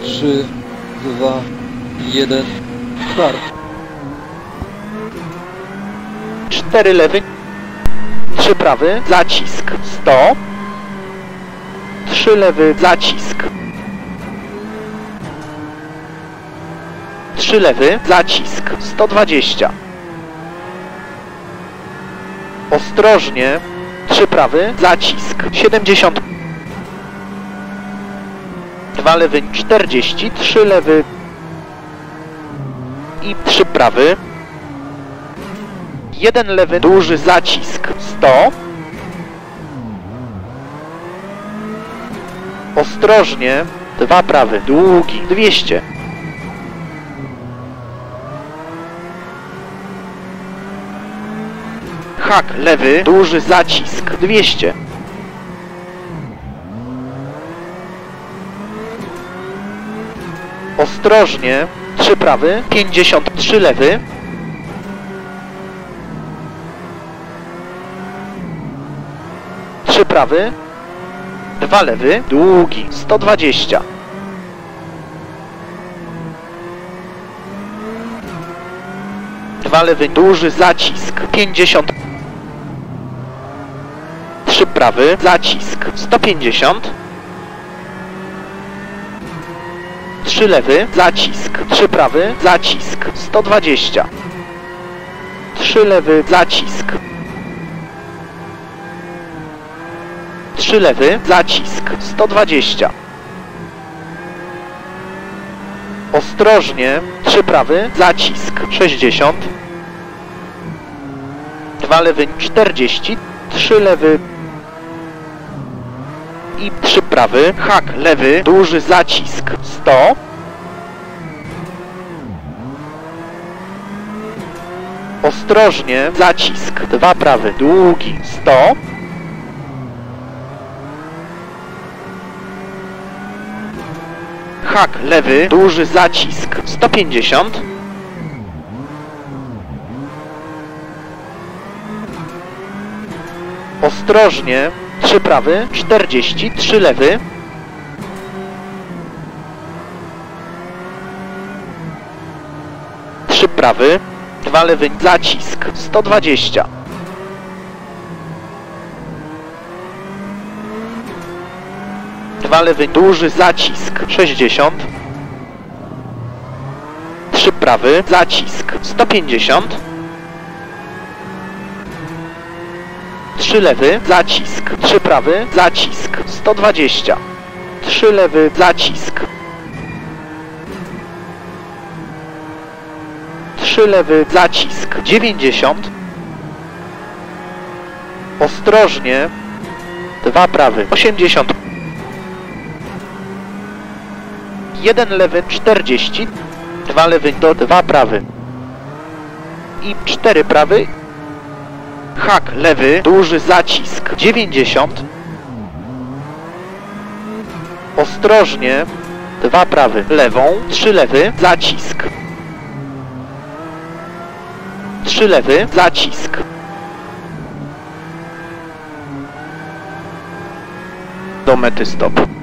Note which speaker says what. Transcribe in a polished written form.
Speaker 1: 3, 2, 1, start.
Speaker 2: 4 lewy, 3 prawy, zacisk 100, 3 lewy, zacisk 3 lewy, zacisk 120. Ostrożnie, 3 prawy, zacisk 70. 2 lewy, 40, 3 lewy i 3 prawy. 1 lewy, duży zacisk 100. Ostrożnie, 2 prawy, długi 200. Hak lewy, duży zacisk 200. Ostrożnie, 3 prawy, 53 lewy. Trzy prawy, 2 lewy, długi 120. Dwa lewy, duży zacisk 50. 3 prawy, zacisk 150. 3 lewy, zacisk 3 prawy, zacisk 120. 3 lewy, zacisk 3 lewy, zacisk 120. Ostrożnie, 3 prawy, zacisk 60. 2 lewy, 40, 3 lewy i 3 prawy, hak lewy, duży zacisk 100. Ostrożnie, zacisk 2 prawy, długi 100. Hak lewy, duży zacisk 150. Ostrożnie, 3 prawy, 40, 3 lewy. Trzy prawy, 2 lewy, zacisk 120. Dwa lewy, duży zacisk 60. 3 prawy, zacisk 150. 3 lewy, zacisk 3 prawy, zacisk 120. 3 lewy, zacisk 3 lewy, zacisk 90. Ostrożnie, 2 prawy 80. 1 lewy 40, 2 lewy do 2 prawy i 4 prawy. Hak lewy, duży zacisk 90. Ostrożnie, 2 prawy, lewą, 3 lewy, zacisk 3 lewy, zacisk do mety stop.